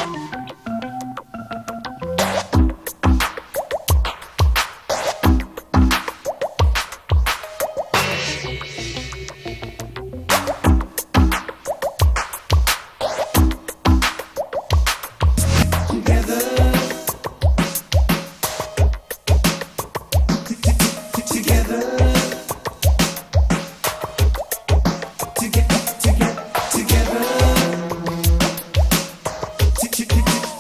Together.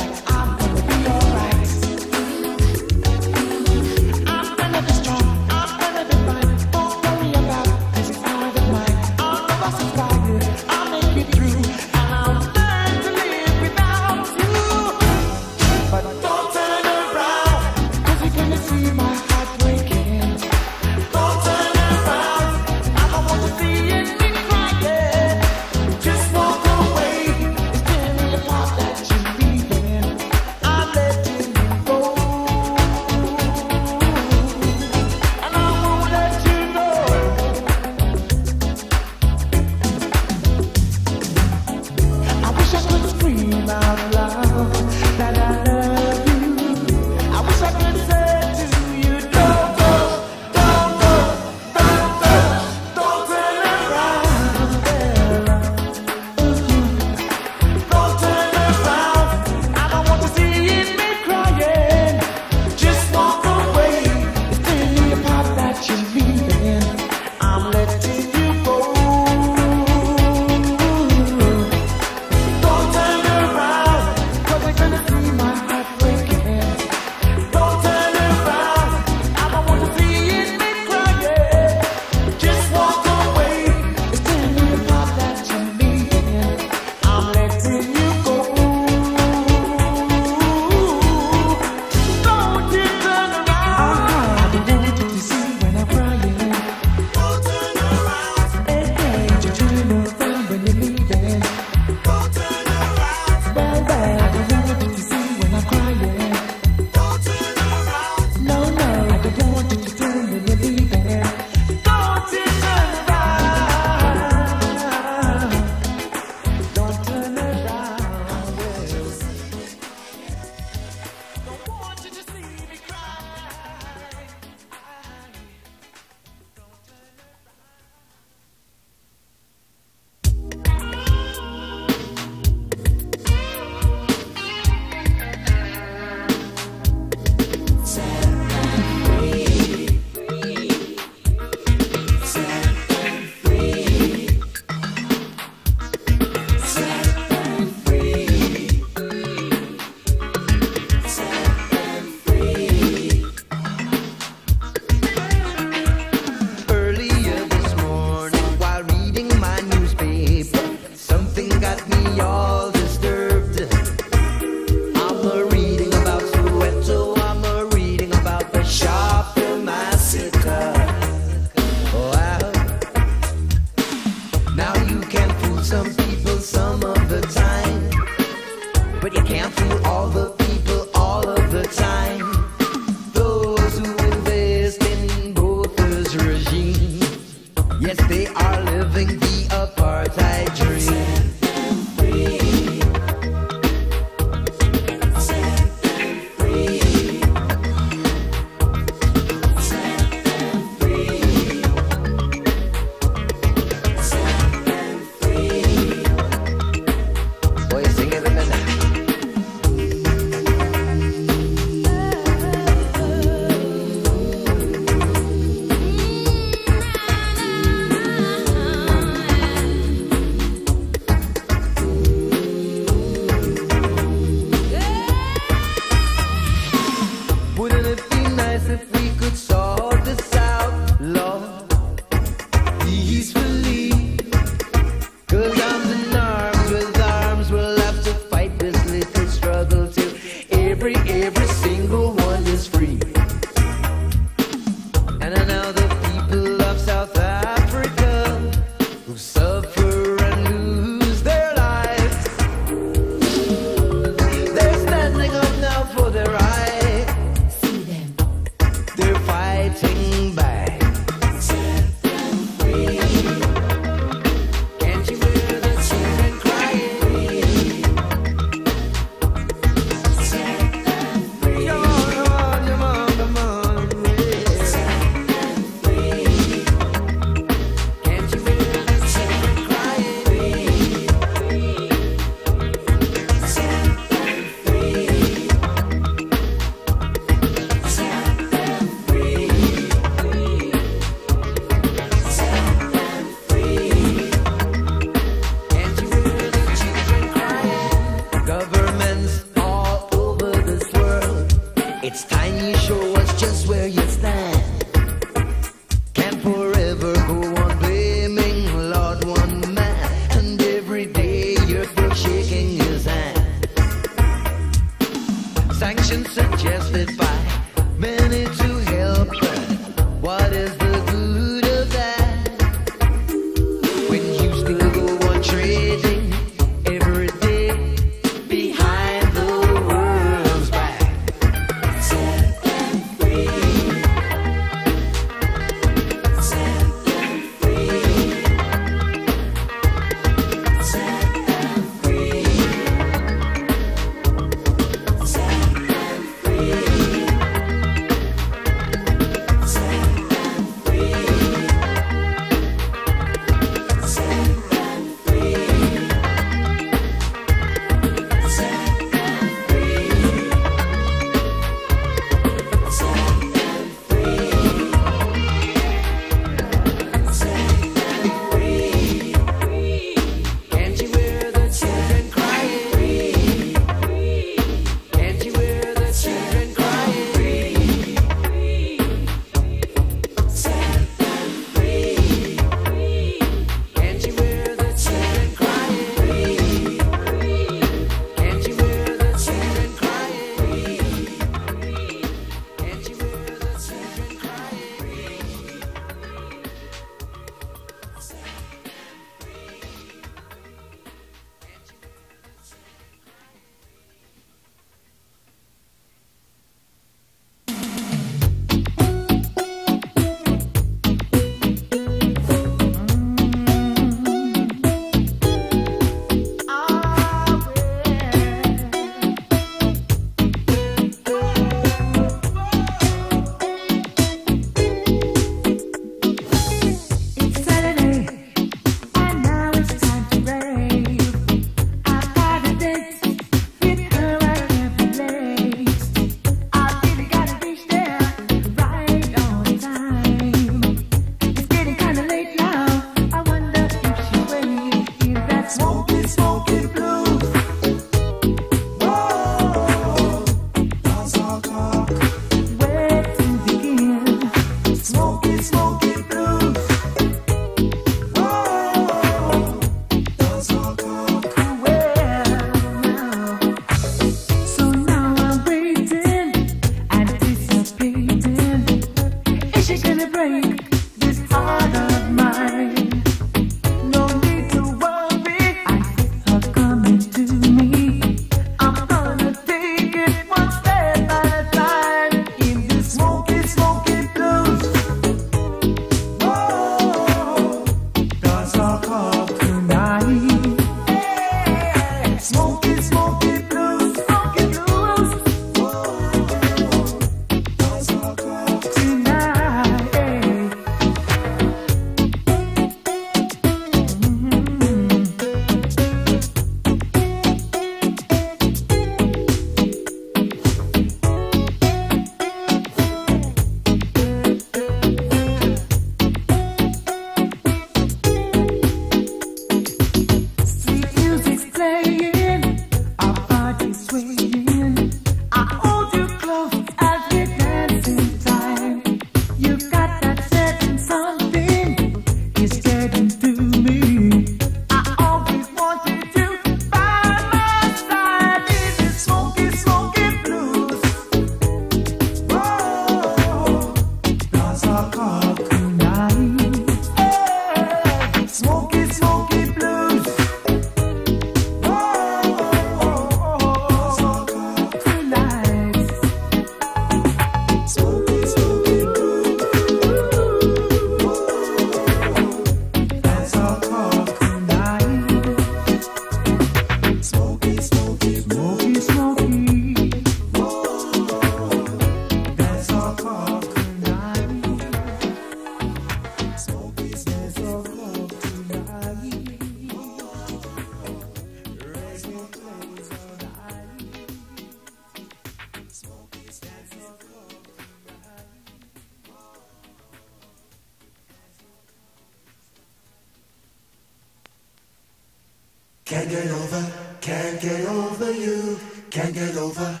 Can't get over, can't get over you, can't get over.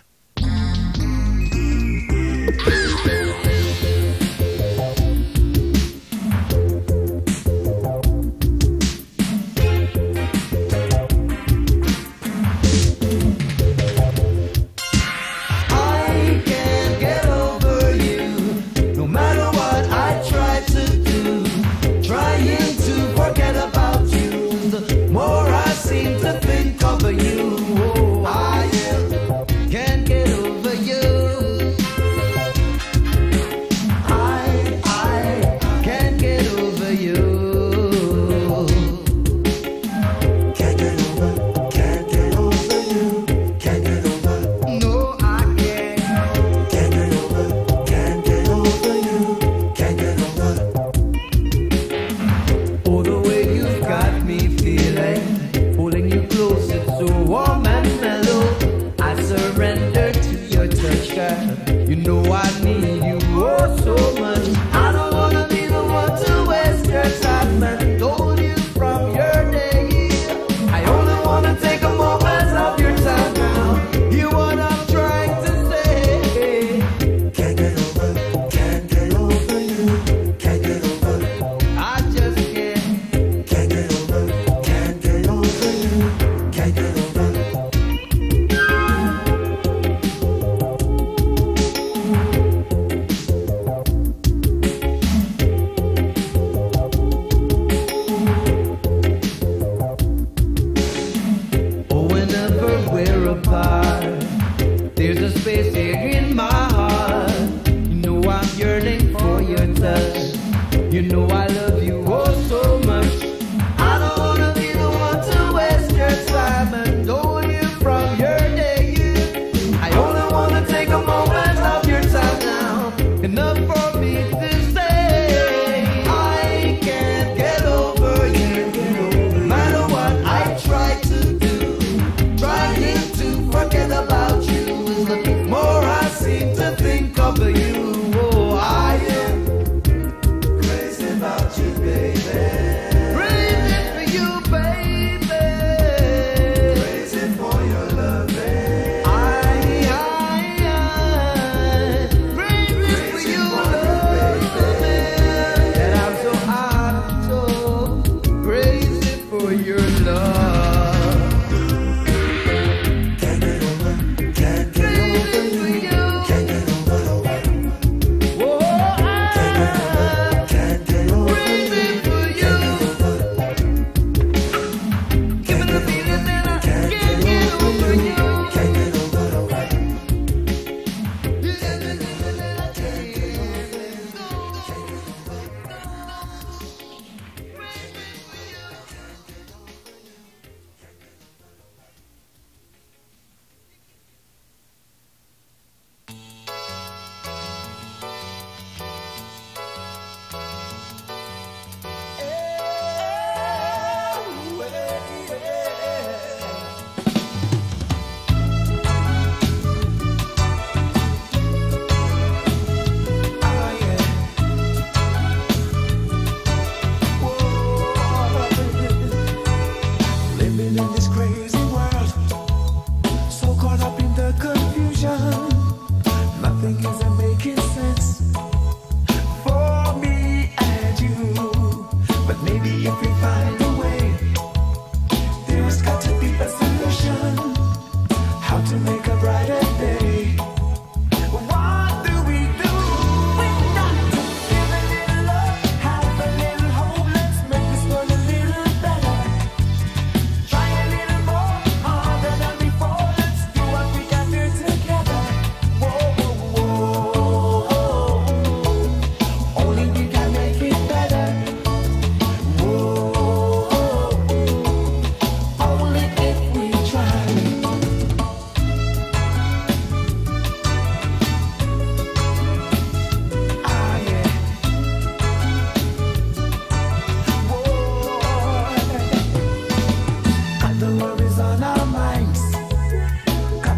Forget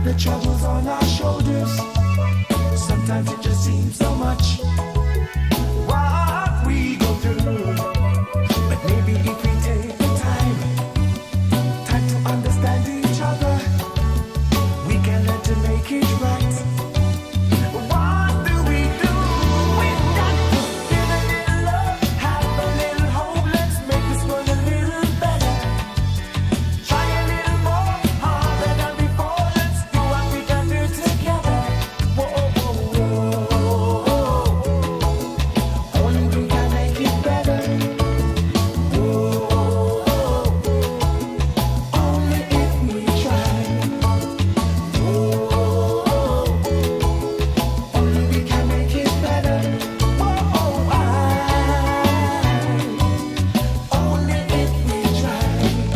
the troubles on our shoulders. Sometimes it just seems so much what we go through. But maybe if we take the time to understand each other, we can learn to make it right. What do? We got to give a little love, have a little hope. Let's make this world a little better. Try a little more, harder than before. Let's do what we can do together. Whoa, whoa, whoa. Only we can make it better. Whoa, only if we try. Whoa, only we can make it better. Whoa, only if we try.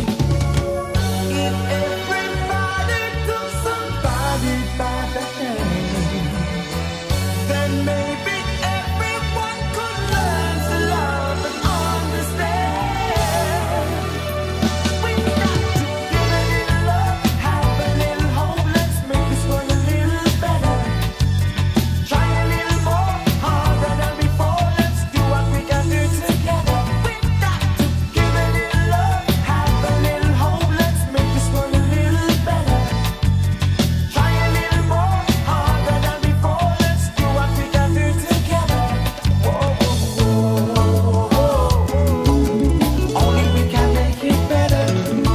If everybody took somebody by the hand, then maybe everyone could learn to love and understand. We got to give a little love, have a little hope. Let's make this world a little better. Try a little more, harder than before. Let's do what we can do together. We got to give a little love, have a little hope. Let's make this world a little better. Try a little more, harder than before. Let's do what we can do together. Whoa, only we can make it better.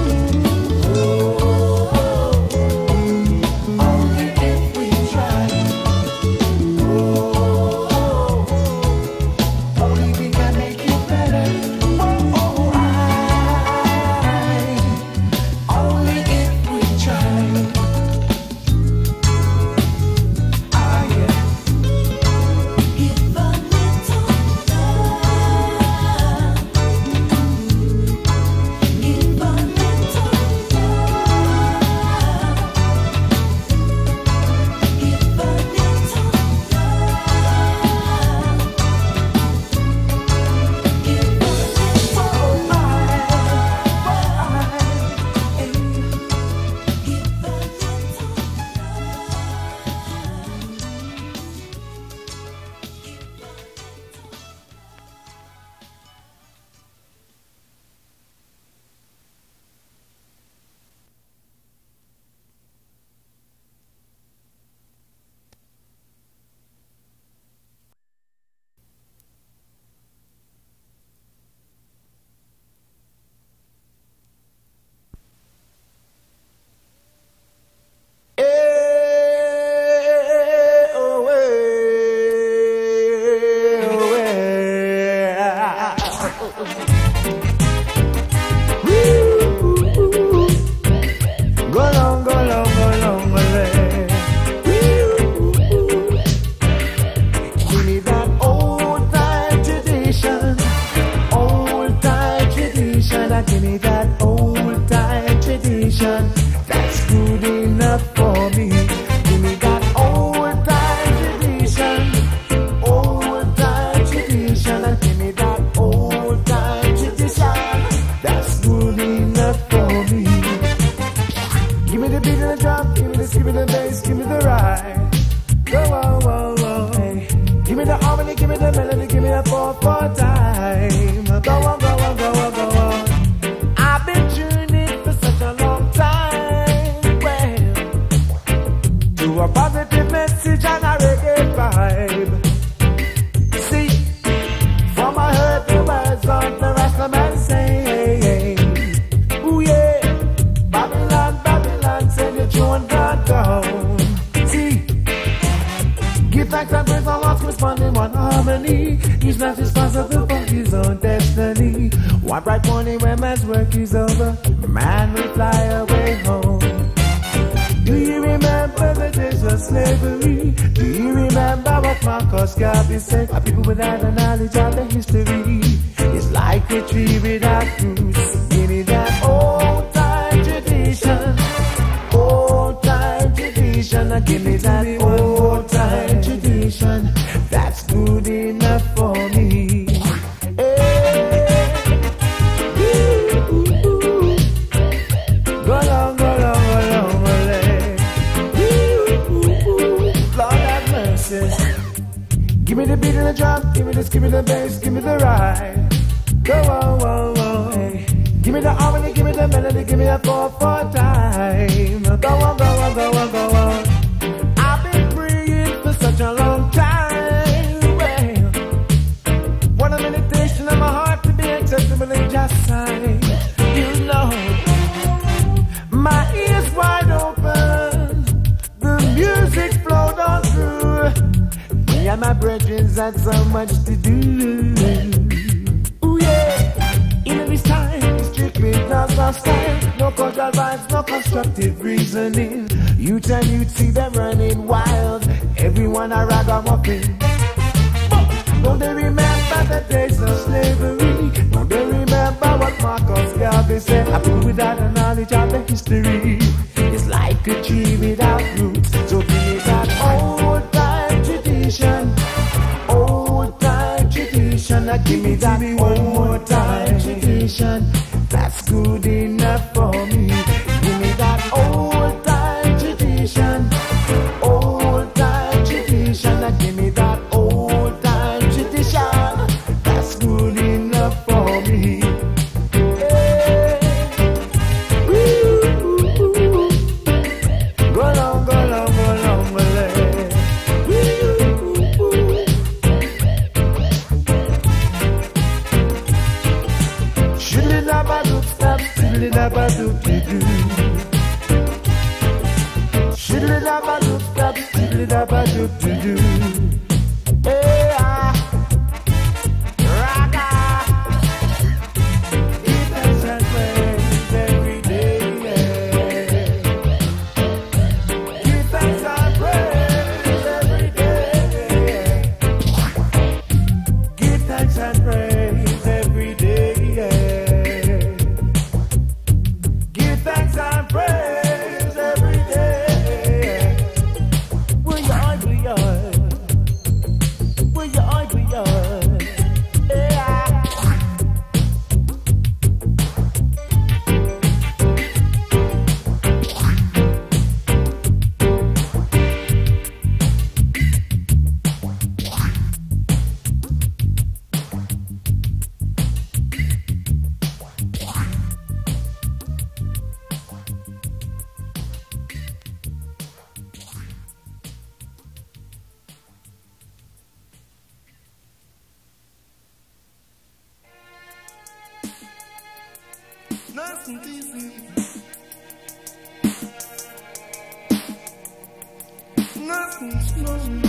Only if we try. Only we can make it better. Only if we try. Yeah. Give a little love. Give a little love. Give a little love. Give a Go long, go long, go long, go long. Give me that old time tradition, old time tradition. Give me that old time tradition. That's good enough for me. Give me that old time tradition, old time tradition. Give me that old time tradition. That's good enough for me. Give me the beat and the drum, give me the skip and the bass, give me the ride. Go on, whoa, whoa, hey. Give me the harmony, give me the melody, give me the 4/4 time. Go on, go on, go on, go on. I've been tuning for such a long time. Well, to a positive message and a reggae vibe. See, from I heard the words of the Rastaman say, ooh yeah, Babylon, Babylon, send your tune God down. See, give thanks and praise our hearts respond in one harmony. He's not responsible for his own destiny. One bright morning when man's work is over, man will fly away home. Do you remember the days of slavery? Do you remember what Marcus Garvey said? A people without the knowledge of the history is like a tree without roots. Give me that old time tradition, old time tradition. Give me that old time tradition. That's good enough for me. Go long, go long, go long, go long. drum, give me this, give me the bass, give me the ride. Go on, whoa, whoa, hey. Give me the harmony, give me the melody, give me a 4/4 time. Go on, go on, go on, go on. I've been praying for such a long time. Well, want a meditation of my heart to be accessible and just sight. You know, my ears wide open, the music flowed on through. Me and my brethren had so much to do. Ooh yeah, in this time, strictly just our style. No cultural vibes, no constructive reasoning. Youth and youth see them running wild. Everyone a ragamuffin. Don't they remember the days of slavery? Don't they remember what Marcus Garvey said? A fool without the knowledge of the history is like a tree without roots. So give me that old time tradition. Old time tradition. Now give me that old time tradition. That's good enough for me. Give me that old time tradition. Old time tradition. Now give me that old time tradition. That's good enough for me. Hey. Woo. Go long, go long, go long, go long. Shiddly-dabba-doop, stop, shiddly-dabba-doop, do-do. Shiddly-dabba-doop, stop, shiddly-dabba-doop, do-do. Hey, raga. Give thanks and praise every day, yeah. Give thanks and praise every day, yeah. Give thanks and praise every day, yeah. Give thanks and praise every day. We are, we are. We are, we are. Yeah. Nothing easy. Nothing's normal.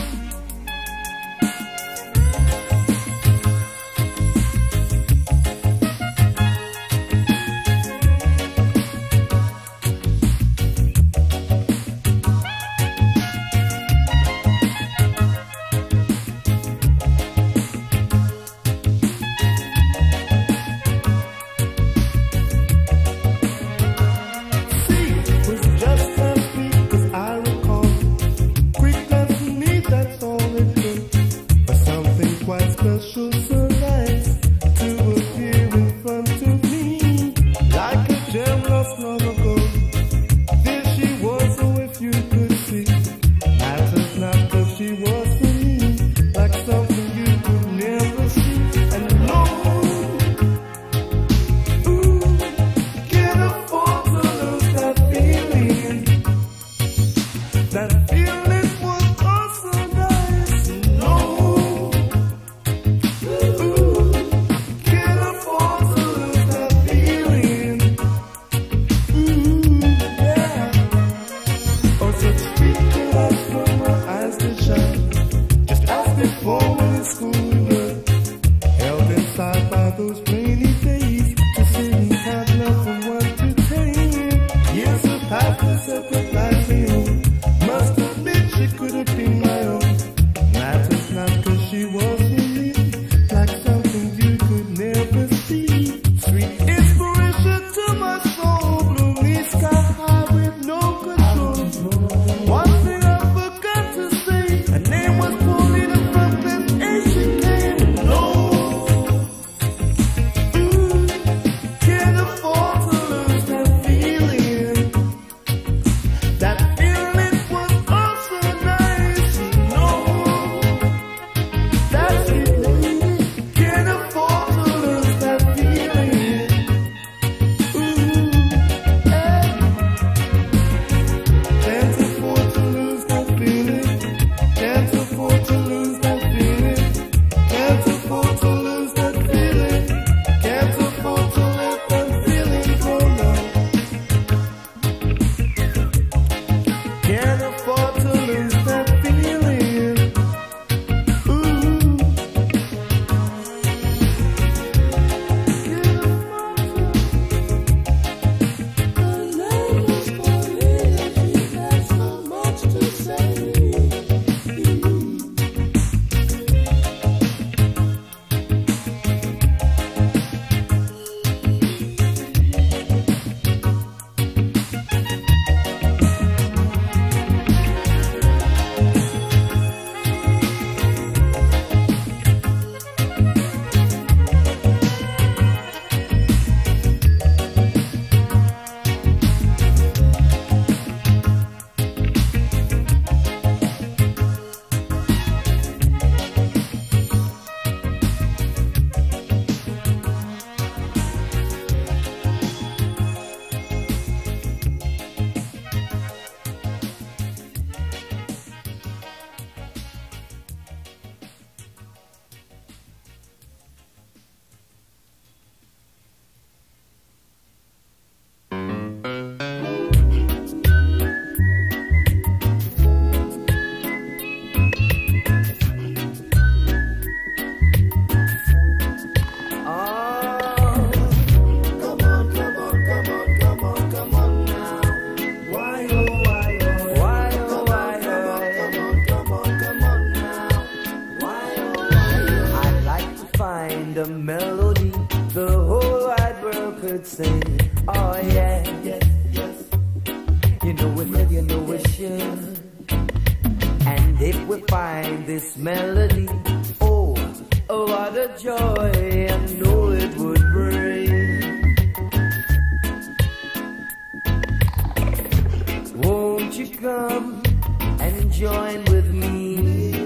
will. And if we find this melody, oh, oh, what a joy I know it would bring. Won't you come and join with me?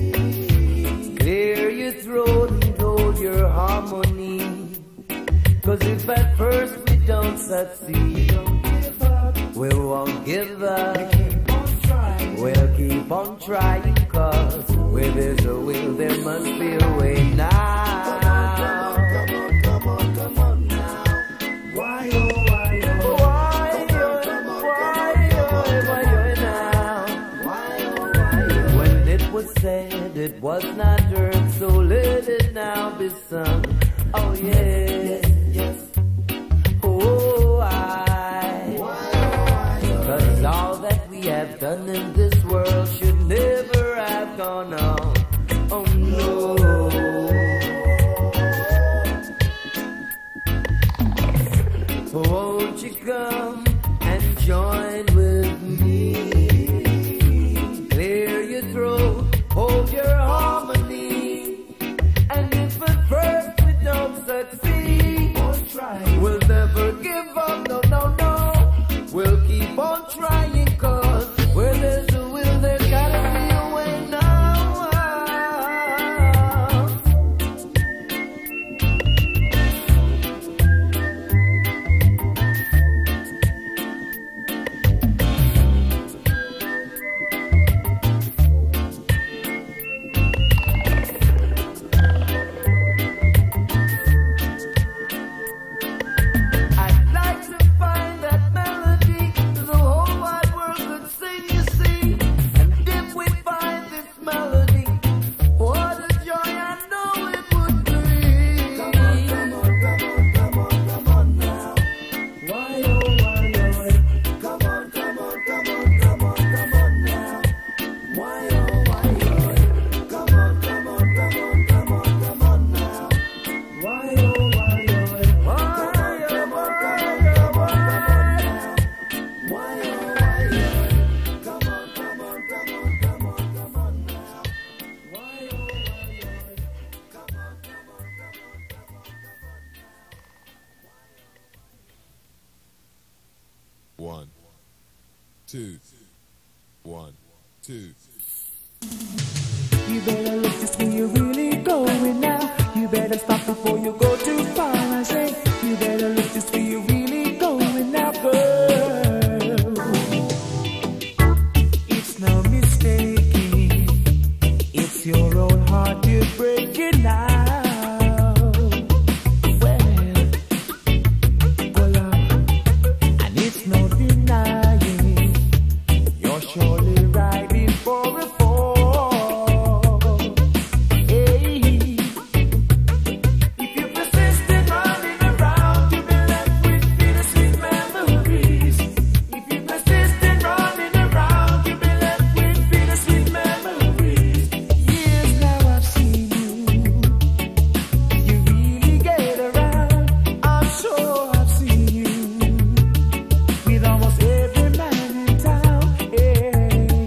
Clear your throat and hold your harmony. 'Cause if at first we don't succeed, we won't give up. We'll keep on trying, 'cause where there's a will, there must be a way now. Come on now. Why, oh, why, oh. Why, now? When it was said it was not heard, so let it now be sung. Oh yes, yes. Oh, cause all that we have done in this world should never have gone on. Oh no. Won't you come and join with me? Clear your throat, hold your harmony. And if at first we don't succeed, we'll never give up, no, no, no. We'll keep on trying, 'cause where there's a will, there's gotta be a way now. I'd like to find that melody the whole wide world could sing, you see. And if we find this melody, what a joy I know it would bring. Come on now. Why, oh, why, Lord. Come on now. Why, oh, why, Lord. Come on now. Why, oh, why, Lord. One, two, 1, 2. You better look just where you're really going now. You better stop before you go too far. I say, you better look just where you're really going now, girl. It's no mistaking. It's your own heart you're breaking now. And it's no denying. You're surely riding for a fall. Hey. If you persist in running around, you'll be left with bittersweet memories. If you persist in running around, you'll be left with bittersweet memories. Years now I've seen you. You really get around. I'm sure I've seen you with almost every man in town. Yeah.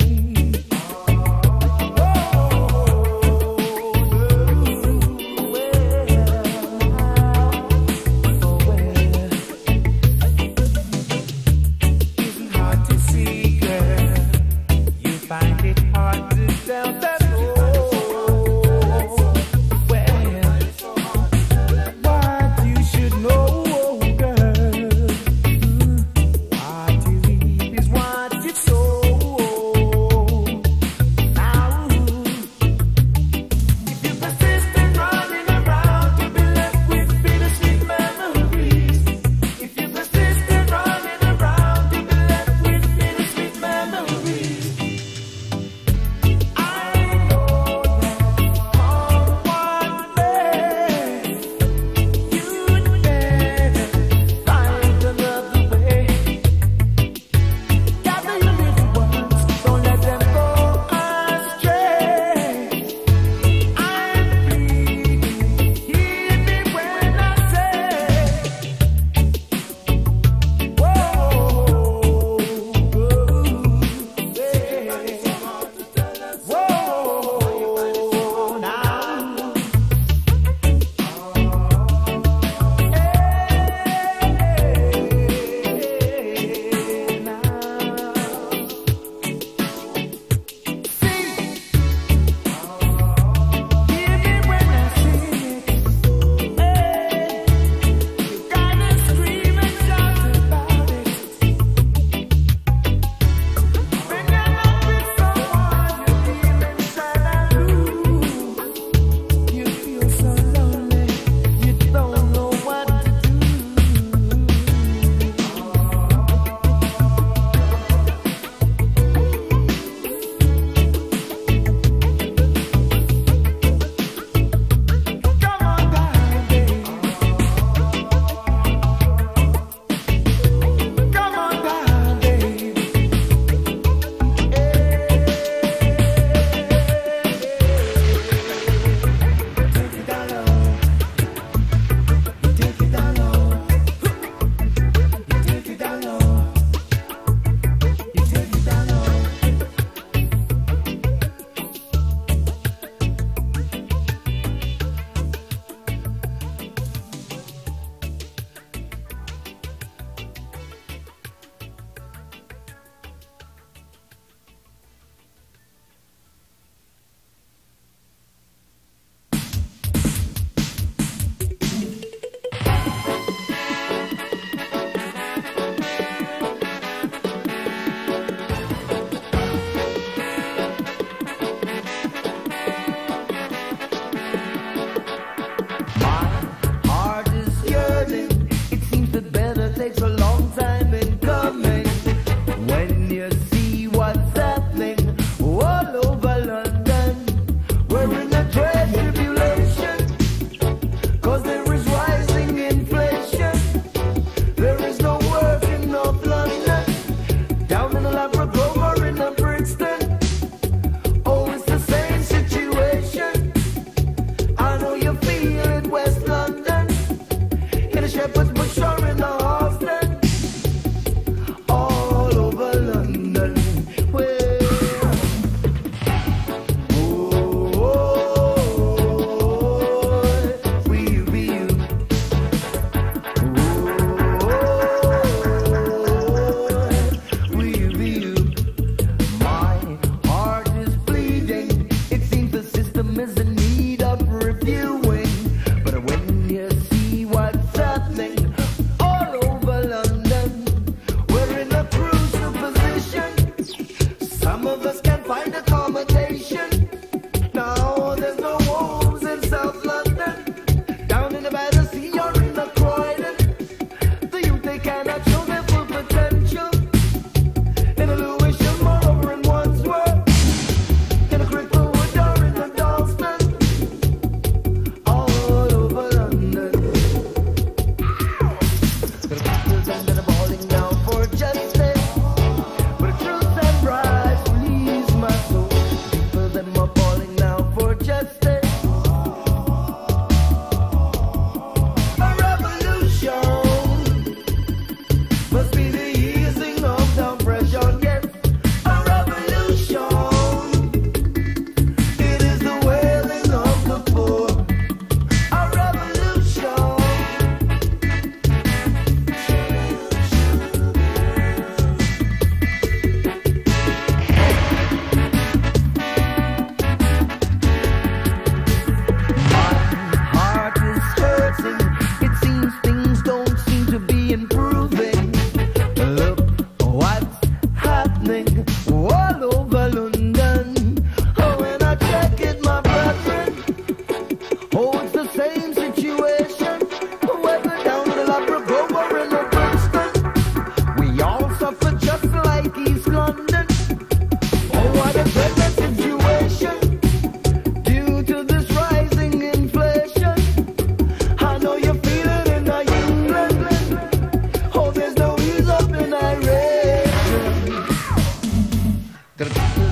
Gonna